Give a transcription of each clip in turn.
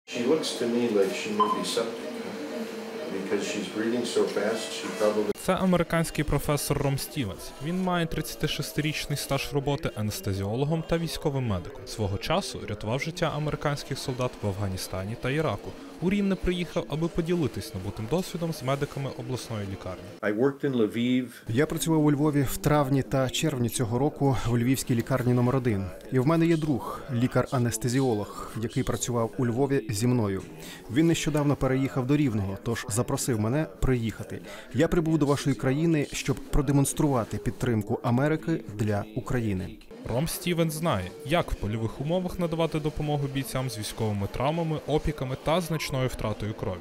She looks to me like she may be septic because she's breathing so fast. She probably. Це американський професор Ром Стівенс. Він має 36-річний стаж роботи анестезіологом та військовим медиком. Свого часу рятував життя американських солдат в Афганістані та Іраку. У Рівне приїхав, аби поділитись набутим досвідом з медиками обласної лікарні. Я працював у Львові в травні та червні цього року у Львівській лікарні номер 1. І в мене є друг, лікар-анестезіолог, який працював у Львові зі мною. Він нещодавно переїхав до Рівного, тож запросив мене приїхати. Я прибув до вашої країни, щоб продемонструвати підтримку Америки для України. Ром Стівенс знає, як в польових умовах надавати допомогу бійцям з військовими травмами, опіками та значною втратою крові.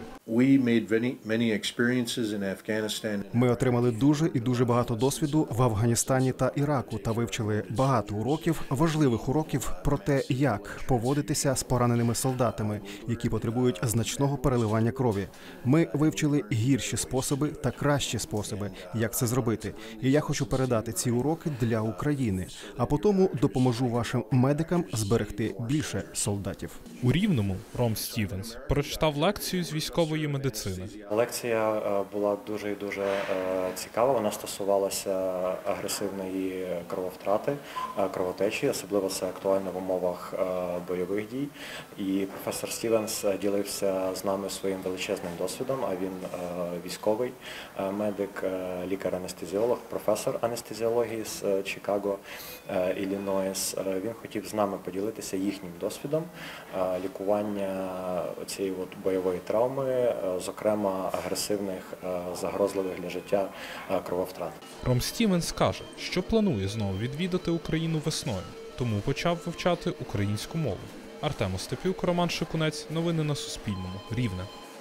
Ми отримали дуже багато досвіду в Афганістані та Іраку та вивчили багато уроків, важливих уроків про те, як поводитися з пораненими солдатами, які потребують значного переливання крові. Ми вивчили гірші способи та кращі способи, як це зробити. І я хочу передати ці уроки для України, а потім допоможу вашим медикам зберегти більше солдатів. У Рівному Ром Стівенс прочитав лекцію з військової медицини. Лекція була дуже цікава. Вона стосувалася агресивної крововтрати, кровотечі, особливо це актуально в умовах бойових дій. І професор Стівенс ділився з нами своїм величезним досвідом, а він військовий медик, лікар-анестезіолог, професор анестезіології з Чикаго, Іллінойс. Він хотів з нами поділитися їхнім досвідом лікування цієї бойової травми, зокрема агресивних, загрозливих для життя крововтрат. Ром Стівенс каже, що планує знову відвідати Україну весною, тому почав вивчати українську мову. Артем Остапюк, Роман Шикунець. Новини на Суспільному. Рівне.